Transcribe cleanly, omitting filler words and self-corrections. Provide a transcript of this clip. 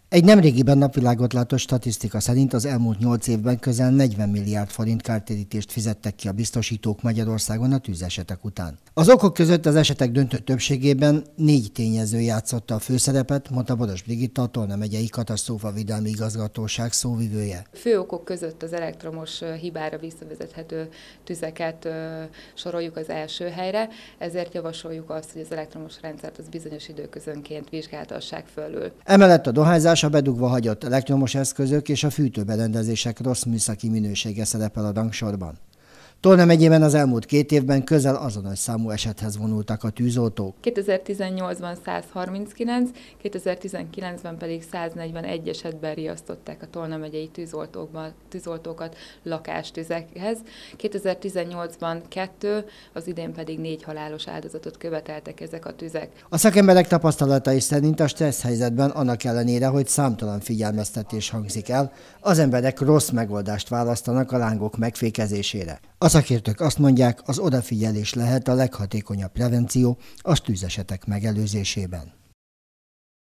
Egy nemrégiben napvilágot látott statisztika szerint az elmúlt 8 évben közel 40 milliárd forint kártérítést fizettek ki a biztosítók Magyarországon a tűzesetek után. Az okok között az esetek döntő többségében 4 tényező játszotta a főszerepet, mondta Boros Brigitta, a Tolna megyei katasztrófavédelmi igazgatóság szóvivője. Fő okok között az elektromos hibára visszavezethető tüzeket soroljuk az első helyre, ezért javasoljuk azt, hogy az elektromos rendszert az bizonyos időközönként vizsgáltassák fölül. Emellett a dohányzás, a bedugva hagyott elektromos eszközök és a fűtőberendezések rossz műszaki minősége szerepel a rangsorban. Tolna megyében az elmúlt 2 évben közel azonos számú esethez vonultak a tűzoltók. 2018-ban 139, 2019-ben pedig 141 esetben riasztották a Tolna megyei tűzoltókat lakástüzekhez. 2018-ban 2, az idén pedig 4 halálos áldozatot követeltek ezek a tüzek. A szakemberek tapasztalatai szerint a stressz helyzetben annak ellenére, hogy számtalan figyelmeztetés hangzik el, az emberek rossz megoldást választanak a lángok megfékezésére. A szakértők azt mondják, az odafigyelés lehet a leghatékonyabb prevenció a tűzesetek megelőzésében.